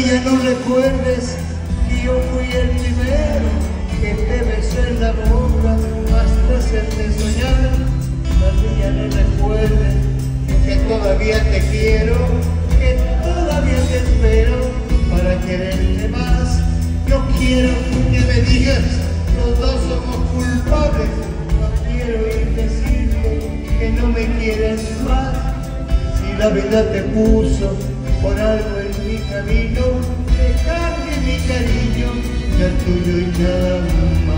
día no recuerdes que yo fui el primero que te besó en la boca hasta hacerte soñar. Tal día no recuerdes que todavía te quiero, que todavía te espero para quererte más. No quiero que me digas los dos somos culpables, no quiero ir decirte que no me quieres más. Si la vida te puso por algo en mi camino, dejarme mi cariño, ya tuyo y nada más.